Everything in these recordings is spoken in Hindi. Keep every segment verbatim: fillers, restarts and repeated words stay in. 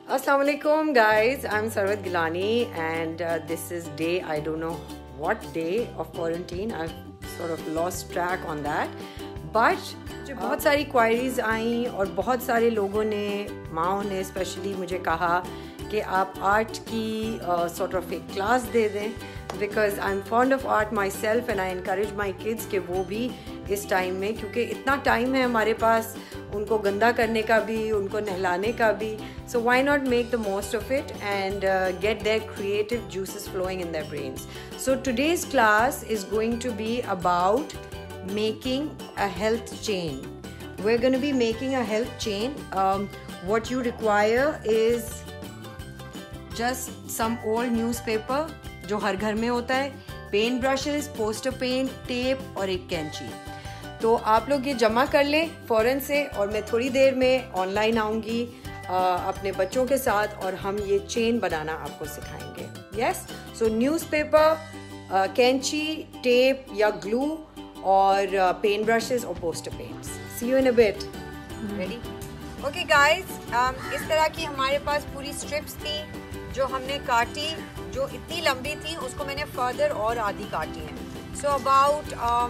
Assalamu alaikum guys, I'm Sarwat Gillani and uh, this is day, I don't know what day of quarantine, I've sort of lost track on that. But मुझे बहुत सारी क्वायरीज आई और बहुत सारे लोगों ने, माओ ने स्पेशली मुझे कहा कि आप आर्ट की सॉर्ट ऑफ एक क्लास दे दें, because I am fond of art myself and I encourage my kids कि वो भी इस टाइम में, क्योंकि इतना टाइम है हमारे पास उनको गंदा करने का भी, उनको नहलाने का भी, so why not make the most of it and get their creative juices flowing in their brains. So today's class is going to be about making a health chain. We're going to be making a health chain. Um, what you require is just some old newspaper जो हर घर में होता है, paint brushes, poster paint, tape और एक कैंची. तो आप लोग ये जमा कर लें फ़ौरन से और मैं थोड़ी देर में ऑनलाइन आऊँगी अपने बच्चों के साथ और हम ये चेन बनाना आपको सिखाएंगे. यस, सो न्यूज़पेपर, कैंची, टेप या ग्लू और पेन ब्रशेस और poster paints. See you in a bit. Ready? Okay guys, इस तरह की हमारे पास पूरी स्ट्रिप्स थी जो हमने काटी, जो इतनी लंबी थी उसको मैंने फर्दर और आधी काटी है. So about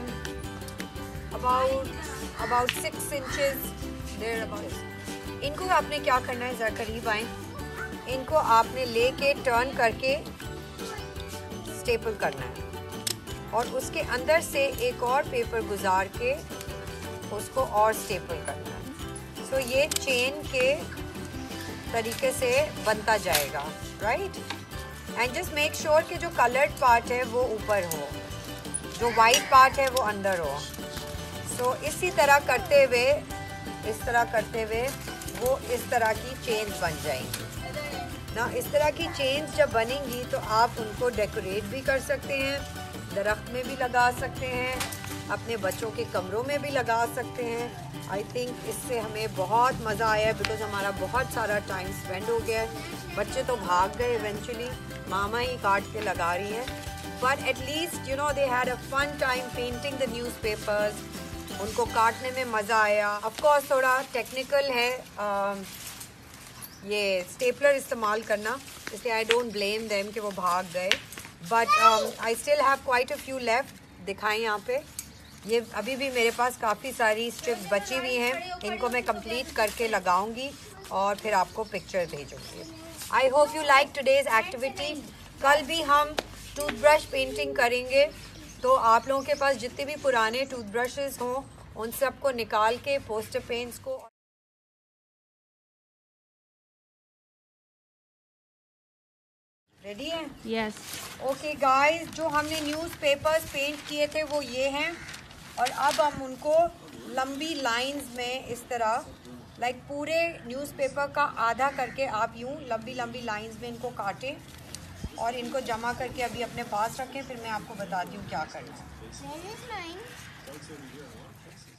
about about six inches there about. इनको आपने क्या करना है, ज़रा करीब आए, इनको आपने लेके टर्न करके स्टेपल करना है और उसके अंदर से एक और पेपर गुजार के उसको और स्टेपल करना है. सो so, ये चेन के तरीके से बनता जाएगा. Right? And just make sure कि जो कलर्ड पार्ट है वो ऊपर हो, जो वाइट पार्ट है वो अंदर हो. सो so, इसी तरह करते हुए इस तरह करते हुए वो इस तरह की चेन्स बन जाएंगी ना. इस तरह की चेन्स जब बनेंगी तो आप उनको डेकोरेट भी कर सकते हैं, दरख्त में भी लगा सकते हैं, अपने बच्चों के कमरों में भी लगा सकते हैं. आई थिंक इससे हमें बहुत मज़ा आया बिकॉज हमारा बहुत सारा टाइम स्पेंड हो गया है. बच्चे तो भाग गए इवेंचुअली, मामा ही काट के लगा रही है, but at least you know they had a fun time painting the newspapers. उनको काटने में मज़ा आया. ऑफ कोर्स थोड़ा टेक्निकल है uh, ये स्टेपलर इस्तेमाल करना, इसलिए आई डोंट ब्लेम देम कि वो भाग गए. But I still have quite a few left. दिखाएं यहाँ पे, ये अभी भी मेरे पास काफ़ी सारी स्ट्रिप्स बची हुई हैं. इनको मैं कंप्लीट करके लगाऊंगी और फिर आपको पिक्चर भेजूंगी. I hope you like today's activity. कल भी हम टूथब्रश पेंटिंग करेंगे, तो आप लोगों के पास जितने भी पुराने टूथब्रशेस हों उन सबको निकाल के पोस्टर पेंट्स को. रेडी है? यस. ओके गाइस, जो हमने न्यूज़पेपर्स पेंट किए थे वो ये हैं और अब हम उनको लंबी लाइंस में इस तरह, लाइक पूरे न्यूज़पेपर का आधा करके आप यूं लंबी लंबी लाइंस में इनको काटें और इनको जमा करके अभी अपने पास रखें. फिर मैं आपको बताती हूँ क्या करना है.